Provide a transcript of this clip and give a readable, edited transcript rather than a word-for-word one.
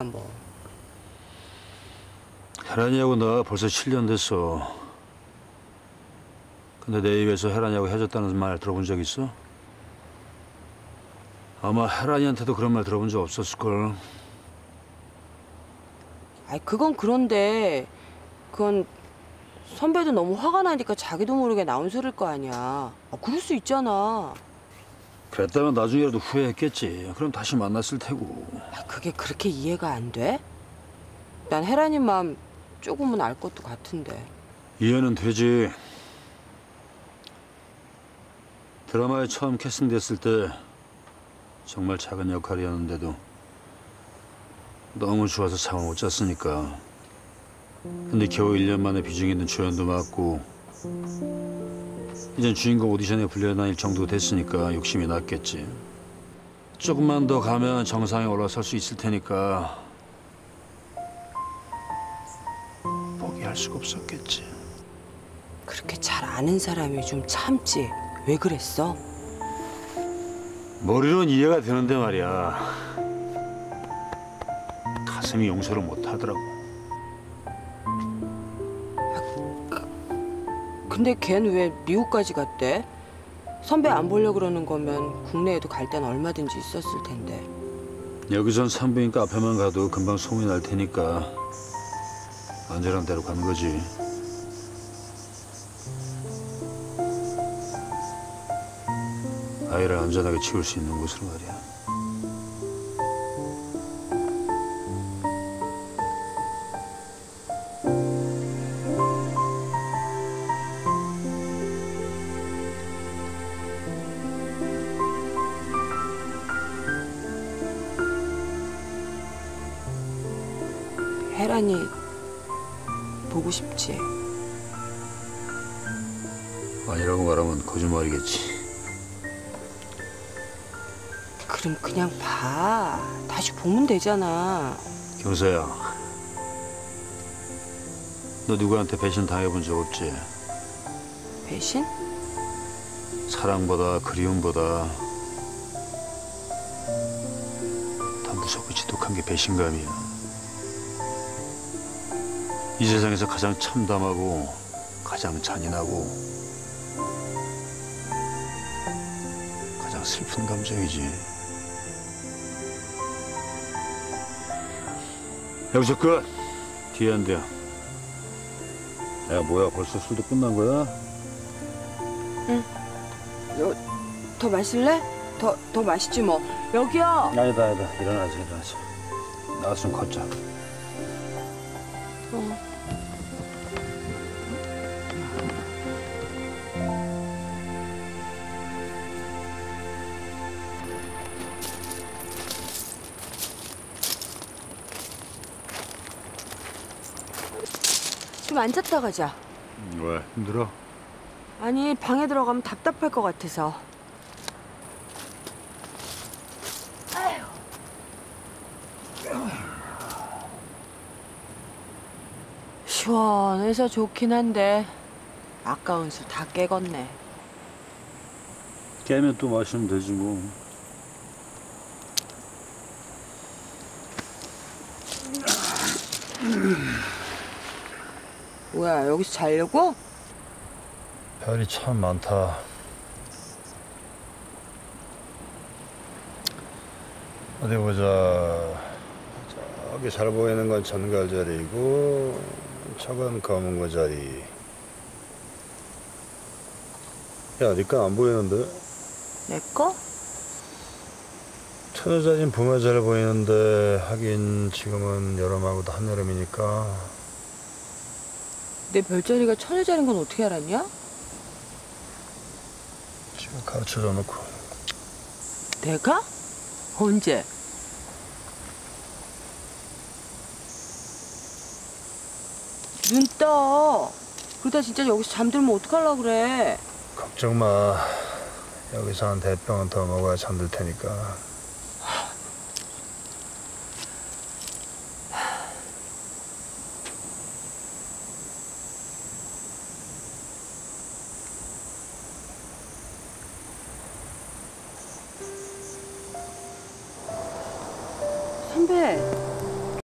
뭐. 혜란이하고 나 벌써 7년 됐어. 근데 내 입에서 혜란이하고 헤어졌다는 말 들어본 적 있어? 아마 혜란이한테도 그런 말 들어본 적 없었을걸. 아이 그건 그런데 그건 선배도 너무 화가 나니까 자기도 모르게 나온 소리일 거 아니야. 아, 그럴 수 있잖아. 그랬다면 나중에라도 후회했겠지. 그럼 다시 만났을 테고. 아, 그게 그렇게 이해가 안 돼? 난 혜란이 마음 조금은 알 것도 같은데. 이해는 되지. 드라마에 처음 캐스팅됐을 때 정말 작은 역할이었는데도 너무 좋아서 잠을 못 잤으니까. 근데 겨우 1년 만에 비중 있는 조연도 맡고 이젠 주인공 오디션에 불려다닐 정도 됐으니까 욕심이 났겠지. 조금만 더 가면 정상에 올라설 수 있을 테니까 포기할 수가 없었겠지. 그렇게 잘 아는 사람이 좀 참지. 왜 그랬어? 머리로는 이해가 되는데 말이야. 가슴이 용서를 못 하더라고. 근데 걘 왜 미국까지 갔대? 선배 안 보려고 그러는 거면 국내에도 갈 땐 얼마든지 있었을 텐데. 여기선 산부인 카페만 가도 금방 소문이 날 테니까 언제란 대로 가는 거지. 아이를 안전하게 치울 수 있는 곳으로 말이야. 혜란이 보고 싶지? 아니라고 말하면 거짓말이겠지. 그럼 그냥 봐. 다시 보면 되잖아. 경서야, 너 누구한테 배신 당해본 적 없지? 배신? 사랑보다 그리움보다 더 무섭고 지독한 게 배신감이야. 이 세상에서 가장 참담하고 가장 잔인하고 가장 슬픈 감정이지. 여기서 끝. 뒤에 안 돼. 야, 뭐야, 벌써 술도 끝난 거야? 응. 더 마실래? 더 마시지 뭐. 여기요. 아니다. 일어나자. 나가서 좀 걷자. 좀 앉았다 가자. 왜? 힘들어? 아니 방에 들어가면 답답할 것 같아서. 시원해서 좋긴 한데 아까운 술 다 깨겄네. 깨면 또 마시면 되지 뭐. 뭐야 여기서 자려고? 별이 참 많다. 어디 보자. 저기 잘 보이는 건 전갈자리고 저건 검은고 자리. 야, 네 거 안 보이는데? 내 거? 처녀자리는 봄에 잘 보이는데 하긴 지금은 여름하고도 한여름이니까. 내 별자리가 처녀자리인 건 어떻게 알았냐? 지금 가르쳐줘 놓고. 내가? 언제? 눈 떠. 그러다 진짜 여기서 잠들면 어떡하려고 그래. 걱정 마. 여기서 한 대병은 더 먹어야 잠들 테니까.